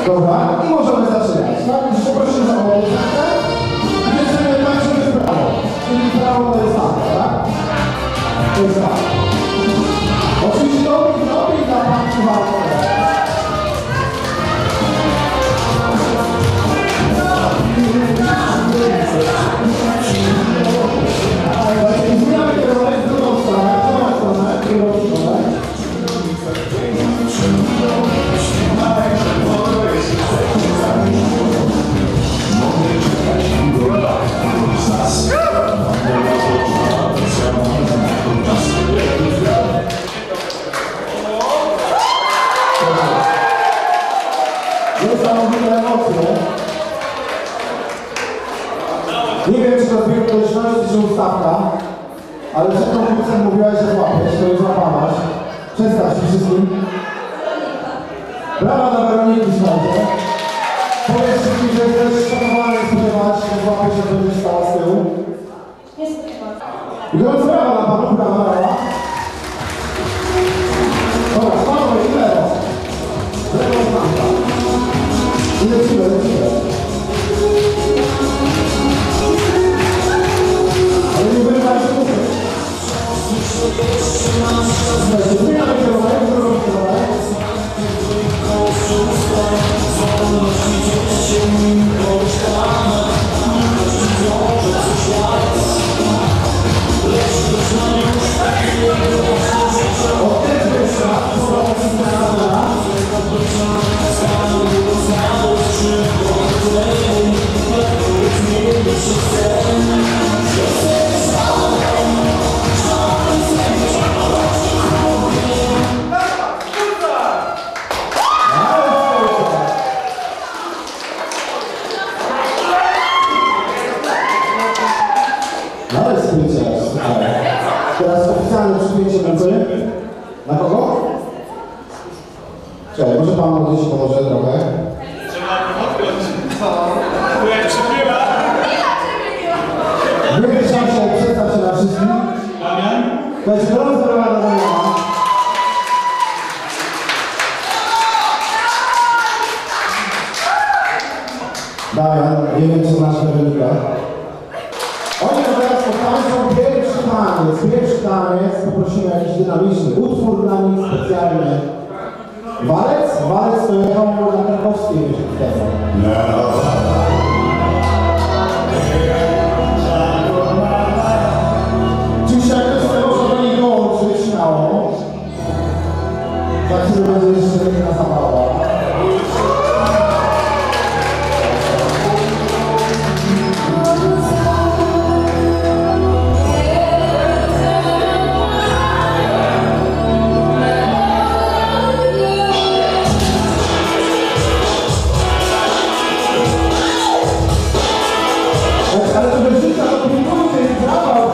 Dobra, i możemy zaczynać. Tak? Już poprosimy za koleżankę. I bierzemy tak, żeby w prawo. Czyli prawo to jest tamta, tak? To jest tak. Oczywiście dobi dla panki walkę. Zmieniamy kierunek w drugą stronę, w drugą stronę. Niesamowite emocje. Nie wiem, czy to zbieg okoliczności, czy ustawka, ale przed konkursem mówiłaś, że złapiesz, to już złapałaś. Przedstaw się wszystkim. Brawa dla Weroniki, słuchajcie. Powiedz wszystkim, że jesteś szanowany, spodziewać, że złapiesz, że będziesz stała z tyłu. Nie spodziewam. I gorąco brawa dla panów, brawa. Dobra, spokojnie, i lewo. Lewo znamka. I lecimy. Ale nie wyrywaj się muszę. Zmieniamy kierunek, drugą kierunek. Teraz oficjalne przypięcie ręce. Na kogo? Cześć, może pan gdzieś pomoże trochę? Trzeba podpiąć. To jak przypiewa. Wybierz się, przedstaw się na wszystkim. Damian. Słuchajcie, gorąco brawa dla Damiana. Damian, nie wiem, co znasz Weronika. Oni teraz pokażą pierwszy taniec, poprosimy jakiś dynamiczny utwór dla nich specjalny. Walec? Walec to jechał na Krakowskiej wtedy. Oczywiście jak ktoś chce, może do nich dołączyć śmiało. Tak, żeby będzie jeszcze piękna zabawa. Ale to wyżyka, to pilnujcie, brawa.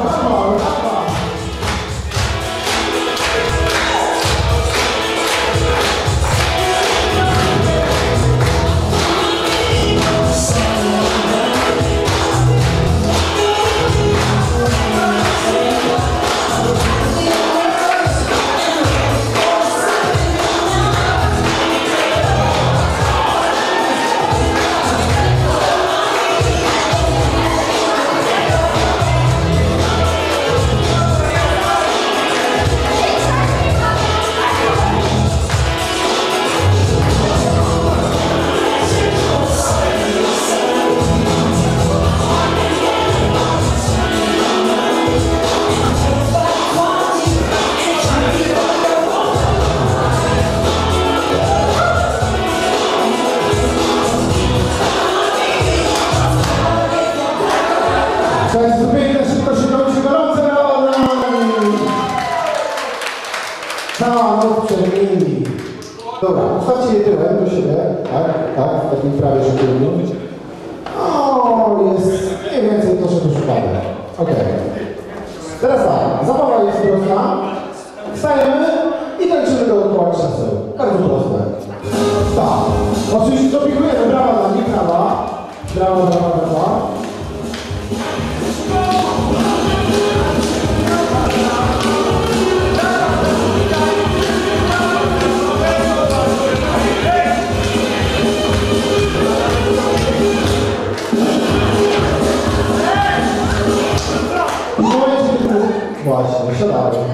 To jest piękne, szybko się kończy, gorące brawa dla nami. Cała noc przed nimi. Dobra, ustawcie je tyłem do siebie. Tak, w takim prawie szybkim. O, jest mniej więcej to, czego szukamy. Okej. Teraz tak, zabawa jest prosta. Wstajemy i tańczymy dookoła krzeseł. Bardzo proste. Tak. Oczywiście dopingujemy, brawa dla nich, brawa. Brawa.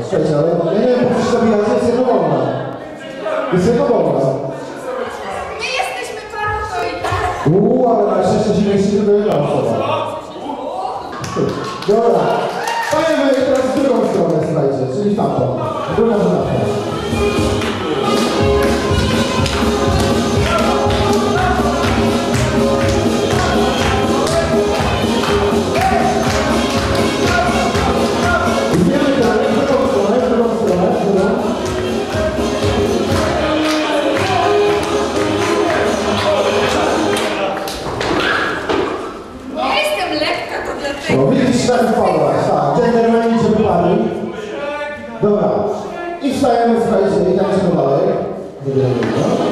Słuchajcie, ale ja nie wiem, po co się zabijacie, jest jedno wolne. Jest jedno wolne. My jesteśmy parą, to i tak. Ale na szczęście się mieści tylko jedna osoba. Dobra. Stajemy teraz w drugą stronę, słuchajcie, czyli tamtą. Druga żonawka. Zmieniamy teraz w drugą stronę, Ja jestem lekka, to dlatego. O, widzisz, tak wpadłaś, tak. Dżentelmeni się wypadli. Dobra. I wstajemy, słuchajcie, i tańczymy dalej. Wybieramy to.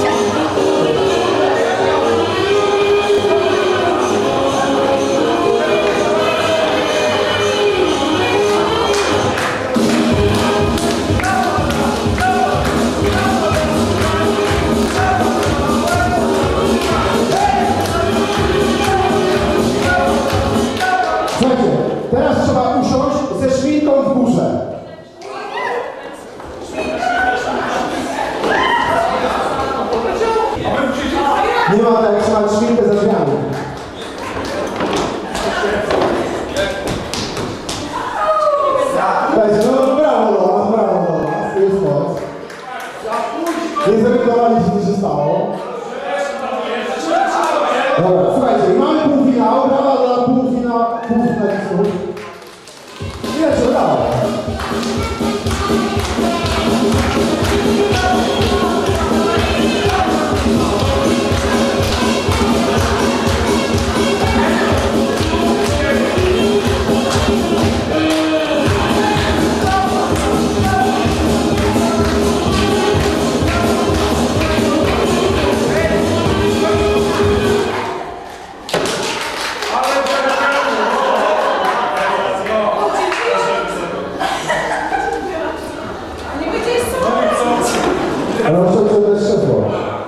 Słuchajcie, teraz trzeba usiąść ze szminką w górze. Nie ma tak, jak trzymać szminkę za drzwiami. Słuchajcie, no brawo do nas, tu jest moc. Nie zorientowaliście, co się stało. Dobra, słuchajcie, i mamy półfinał, brawa dla półfinalistów. I lecimy dalej. Nie będzie co? Ale muszę to też szedło.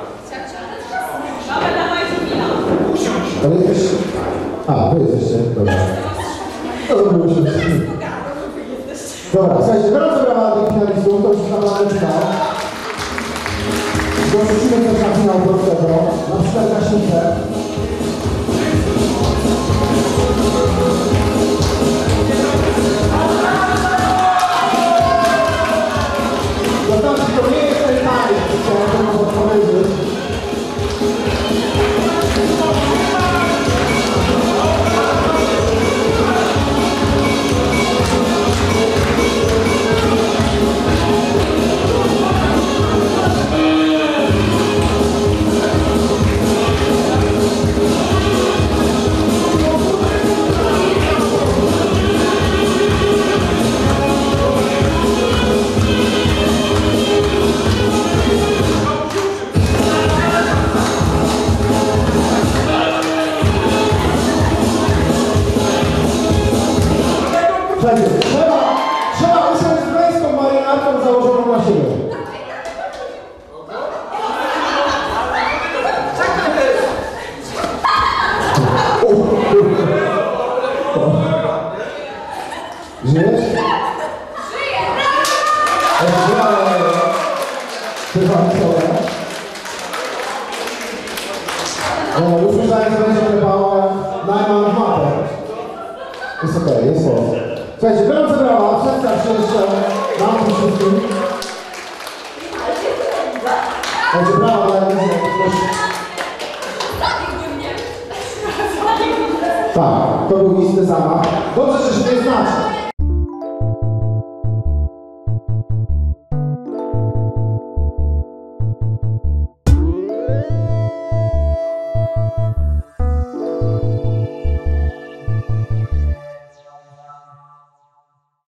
Mamy na Majzumina. Ale jesteś... A, wy jesteście, dobra. To musimy... Dobra, słuchajcie, gorąco brawa dla tych finalistów, to już jest naprawdę finał. Dorzucimy też na finał prostego, na przykład na śnicie. Zobaczcie, to nie jest ten tańc, chciałem wam odpowiedzieć. Słuchajcie, trzeba usiąść z męską marynarką założoną na siebie. Żyjesz? Żyję! Już myślałem, że będzie klepała Najman w mapę. Jest okej, jest spoko. Słuchajcie, gorące brawa, przedstaw się jeszcze nam tu wszystkim. Słuchajcie, brawa dla jednego. Tak, to był istny zamach. Dobrze, że się nie znacie.